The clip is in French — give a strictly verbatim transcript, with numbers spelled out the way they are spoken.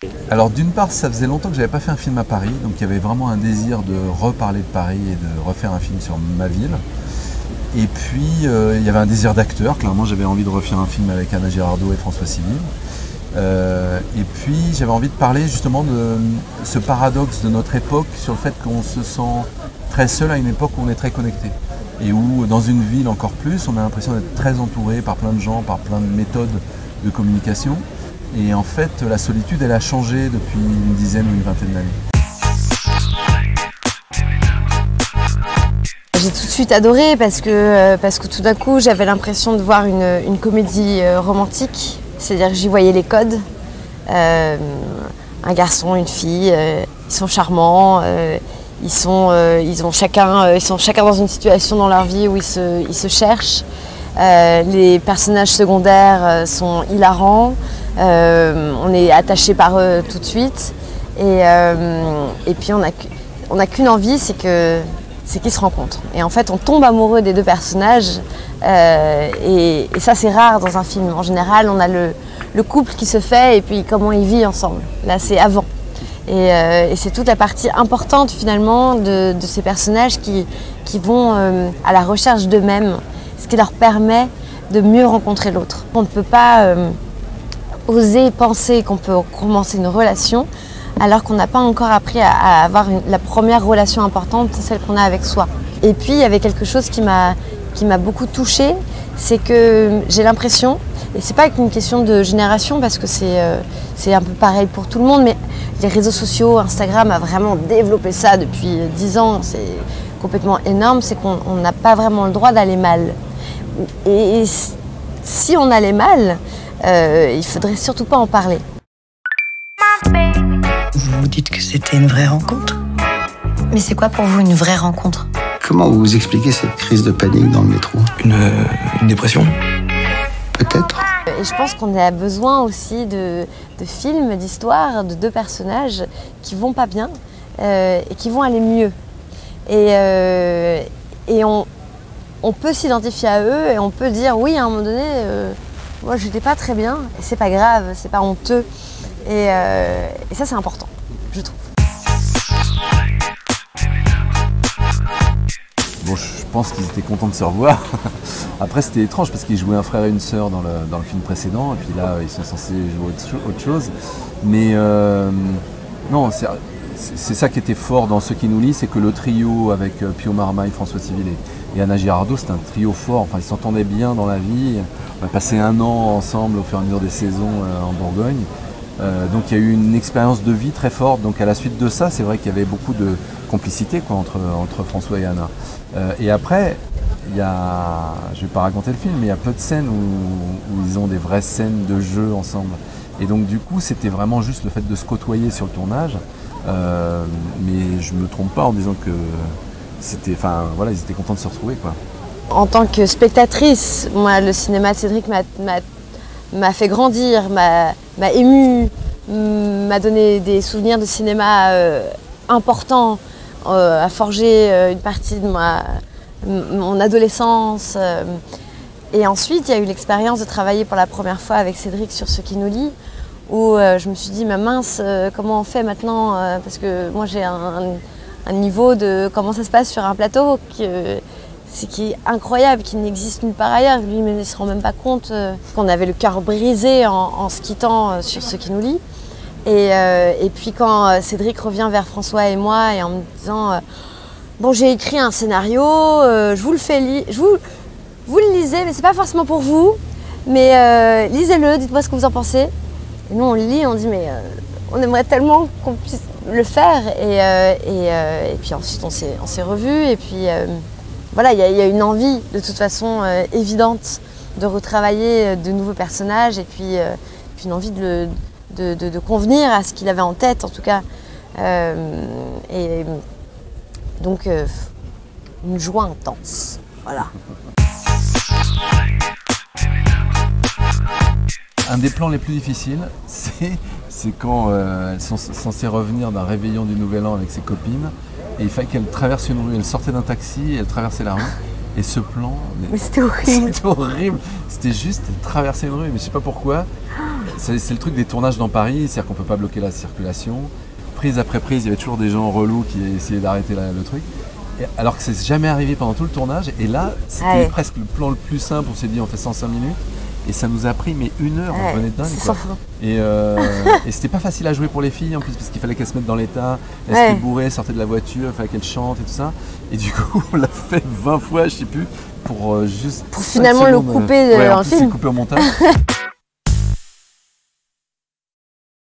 Alors d'une part, ça faisait longtemps que j'avais pas fait un film à Paris, donc il y avait vraiment un désir de reparler de Paris et de refaire un film sur ma ville. Et puis euh, il y avait un désir d'acteur, clairement j'avais envie de refaire un film avec Anna Girardot et François Civil. Euh, et puis j'avais envie de parler justement de ce paradoxe de notre époque sur le fait qu'on se sent très seul à une époque où on est très connecté. Et où dans une ville encore plus, on a l'impression d'être très entouré par plein de gens, par plein de méthodes de communication. Et en fait, la solitude, elle a changé depuis une dizaine ou une vingtaine d'années. J'ai tout de suite adoré parce que, parce que tout d'un coup, j'avais l'impression de voir une, une comédie romantique. C'est-à-dire que j'y voyais les codes. Euh, un garçon, une fille, euh, ils sont charmants. Euh, ils, sont, euh, ils, ont chacun, euh, ils sont chacun dans une situation dans leur vie où ils se, ils se cherchent. Euh, les personnages secondaires euh, sont hilarants. Euh, on est attaché par eux tout de suite et, euh, et puis on n'a on a qu'une envie, c'est que c'est qu'ils se rencontrent. Et en fait, on tombe amoureux des deux personnages euh, et, et ça, c'est rare dans un film. En général, on a le, le couple qui se fait et puis comment ils vivent ensemble. Là, c'est avant. Et, euh, et c'est toute la partie importante finalement de, de ces personnages qui, qui vont euh, à la recherche d'eux-mêmes, ce qui leur permet de mieux rencontrer l'autre. On ne peut pas euh, oser penser qu'on peut commencer une relation alors qu'on n'a pas encore appris à, à avoir une, la première relation importante, c'est celle qu'on a avec soi. Et puis il y avait quelque chose qui m'a qui m'a beaucoup touchée, c'est que j'ai l'impression, et c'est pas qu'une question de génération parce que c'est euh, c'est un peu pareil pour tout le monde, mais les réseaux sociaux, Instagram a vraiment développé ça depuis dix ans, c'est complètement énorme, c'est qu'on n'a pas vraiment le droit d'aller mal. Et, et si on allait mal, Euh, il faudrait surtout pas en parler. Vous vous dites que c'était une vraie rencontre? Mais c'est quoi pour vous une vraie rencontre? Comment vous vous expliquez cette crise de panique dans le métro? Une, euh, une dépression? Peut-être. Et je pense qu'on a besoin aussi de, de films, d'histoires, de deux personnages qui vont pas bien euh, et qui vont aller mieux. Et, euh, et on, on peut s'identifier à eux et on peut dire oui, à un moment donné, euh, moi j'étais pas très bien et c'est pas grave, c'est pas honteux. Et, euh, et ça c'est important, je trouve. Bon, je pense qu'ils étaient contents de se revoir. Après, c'était étrange parce qu'ils jouaient un frère et une sœur dans le, dans le film précédent, et puis là, ils sont censés jouer autre, autre chose. Mais euh, non, c'est ça qui était fort dans Ce qui nous lie, c'est que le trio avec Pio Marmaille, François Civil et, et Anna Girardot, c'était un trio fort. Enfin, ils s'entendaient bien dans la vie. On a passé un an ensemble au fur et à mesure des saisons euh, en Bourgogne. Euh, donc il y a eu une expérience de vie très forte. Donc à la suite de ça, c'est vrai qu'il y avait beaucoup de complicité quoi, entre, entre François et Anna. Euh, et après, il y a, je ne vais pas raconter le film, mais il y a peu de scènes où, où ils ont des vraies scènes de jeu ensemble. Et donc du coup, c'était vraiment juste le fait de se côtoyer sur le tournage. Euh, mais je ne me trompe pas en disant que c'était, enfin voilà, ils étaient contents de se retrouver quoi. En tant que spectatrice, moi, le cinéma de Cédric m'a fait grandir, m'a ému, m'a donné des souvenirs de cinéma euh, importants, euh, a forgé euh, une partie de ma, mon adolescence. Euh, et ensuite, il y a eu l'expérience de travailler pour la première fois avec Cédric sur Ce qui nous lie, où euh, je me suis dit, mais mince, euh, comment on fait maintenant euh, parce que moi, j'ai un, un, un niveau de comment ça se passe sur un plateau qui, euh, c'est qui est incroyable, qui n'existe nulle part ailleurs. Lui, il ne se rend même pas compte euh, qu'on avait le cœur brisé en, en se quittant euh, sur Ce qui nous lie. Et, euh, et puis quand euh, Cédric revient vers François et moi et en me disant euh, bon, j'ai écrit un scénario, euh, je vous le fais lire, je vous, vous le lisez, mais c'est pas forcément pour vous, mais euh, lisez-le, dites-moi ce que vous en pensez. Et nous on le lit, on dit mais euh, on aimerait tellement qu'on puisse le faire. Et, euh, et, euh, et puis ensuite on s'est revus et puis euh, voilà, il y, y a une envie de toute façon euh, évidente de retravailler de nouveaux personnages et puis, euh, puis une envie de, le, de, de, de convenir à ce qu'il avait en tête en tout cas. Euh, et donc euh, une joie intense, voilà. Un des plans les plus difficiles, c'est quand euh, elles sont censées revenir d'un réveillon du Nouvel An avec ses copines. Et il fallait qu'elle traverse une rue, elle sortait d'un taxi et elle traversait la rue. Et ce plan, mais c'était horrible. C'était horrible. C'était juste, elle traversait une rue, mais je sais pas pourquoi. c'est c'est le truc des tournages dans Paris, c'est-à-dire qu'on peut pas bloquer la circulation. Prise après prise, il y avait toujours des gens relous qui essayaient d'arrêter la- le truc. Et alors que c'est jamais arrivé pendant tout le tournage. Et là, c'était Ah ouais. presque le plan le plus simple. On s'est dit, on fait cent cinq minutes. Et ça nous a pris mais une heure, Ouais, on venait de dingue. c'est quoi. sans fin. Et, euh, et c'était pas facile à jouer pour les filles en plus, parce qu'il fallait qu'elles se mettent dans l'état. Elles Ouais. étaient bourrées, elles sortaient de la voiture, il fallait qu'elles chantent et tout ça. Et du coup, on l'a fait vingt fois, je sais plus, pour euh, juste. Pour cinq finalement le secondes, euh, couper de- ouais, en dans le plus, c'est film. coupé au montage.